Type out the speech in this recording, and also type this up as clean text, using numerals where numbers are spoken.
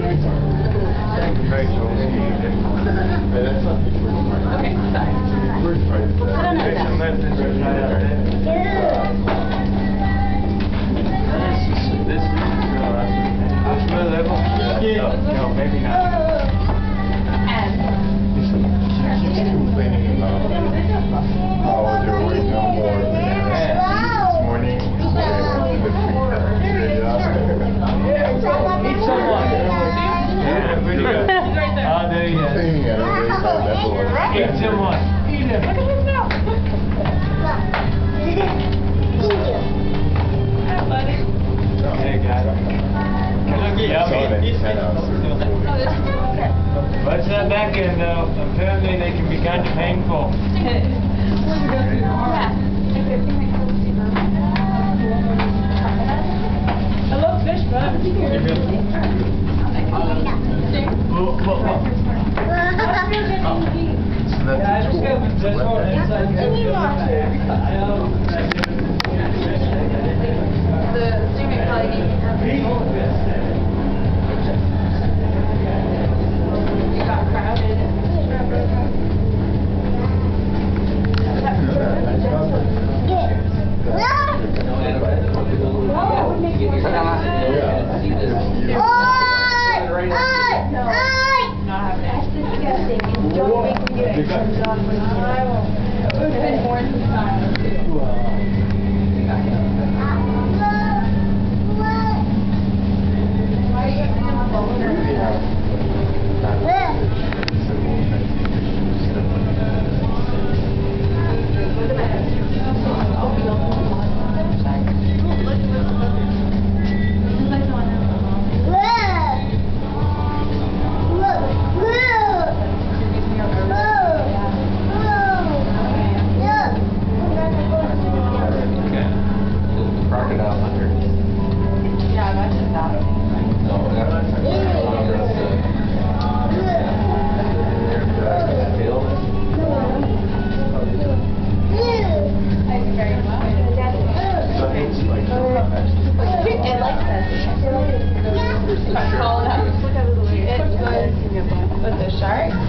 No, maybe not. She's complaining about how there were no more bananas this morning. Eat someone. Yeah, pretty good. Oh, there he is. Complaining at her. Eat someone. Eat him. Look at him now. Hey, guys. What's that back end though? Apparently they can be kind of painful. Hello, fish, bud. Yeah, I just got this one inside. The thing probably needs it got crowded. With the shark?